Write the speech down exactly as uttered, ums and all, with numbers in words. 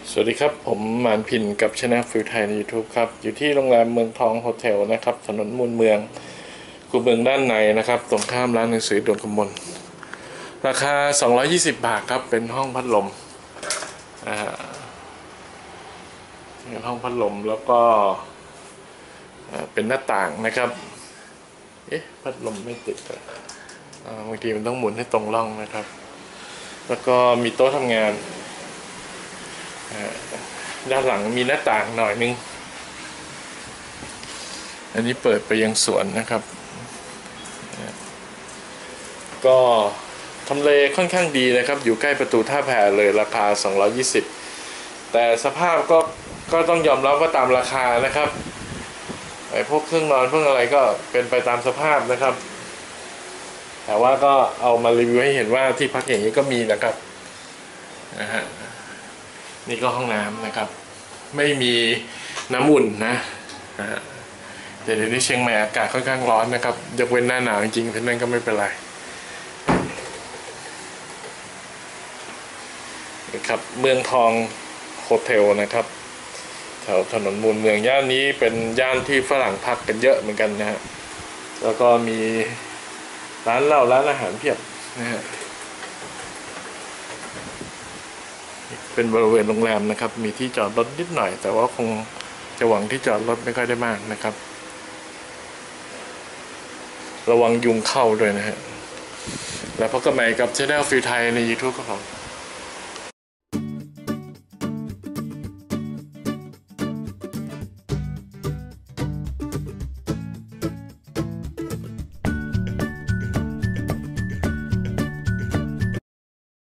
สวัสดีครับผมหมานพินกับช anel ฟิวไทยใน YouTube ครับอยู่ที่โรงแรมเมืองทองโฮเทลนะครับถนนมูลเมืองคูเมืองด้านในนะครับตรงข้ามร้านหนังสือดวงกมลราคาสองร้อยยี่สิบบาทครับเป็นห้องพัดลมอ่าเป็นห้องพัดลมแล้วก็เป็นหน้าต่างนะครับเอ๊ะพัดลมไม่ติดอ่ะบางทีมันต้องหมุนให้ตรงร่องนะครับแล้วก็มีโต๊ะทำงานด้านหลังมีหน้าต่างหน่อยนึงอันนี้เปิดไปยังสวนนะครับก็ทำเลค่อนข้างดีนะครับอยู่ใกล้ประตูท่าแพเลยราคาสองร้อยยี่สิบแต่สภาพก็ก็ต้องยอมรับว่าตามราคานะครับไอ้พวกเครื่องนอนพวกอะไรก็เป็นไปตามสภาพนะครับแต่ว่าก็เอามารีวิวให้เห็นว่าที่พักอย่างนี้ก็มีนะครับนะฮะนี่ก็ห้องน้ำนะครับไม่มีน้ำอุ่นนะนะฮะเดี๋ยวนี้เชียงใหม่อากาศค่อนข้างร้อนนะครับยกเว้นหน้าหนาวจริงๆเพราะนั้นก็ไม่เป็นไรนะครับเมืองทองโฮเทลนะครับแถวถนนมูลเมืองย่านนี้เป็นย่านที่ฝรั่งพักกันเยอะเหมือนกันนะฮะแล้วก็มีร้านเหล้าร้านอาหารเพียบนะฮะเป็นบริเวณโรงแรมนะครับมีที่จอดรถนิดหน่อยแต่ว่าคงจะหวังที่จอดรถไม่ค่อยได้มากนะครับระวังยุงเข้าด้วยนะฮะแล้วพบกันใหม่กับ channel ฟิวไทยใน YouTube ครับผม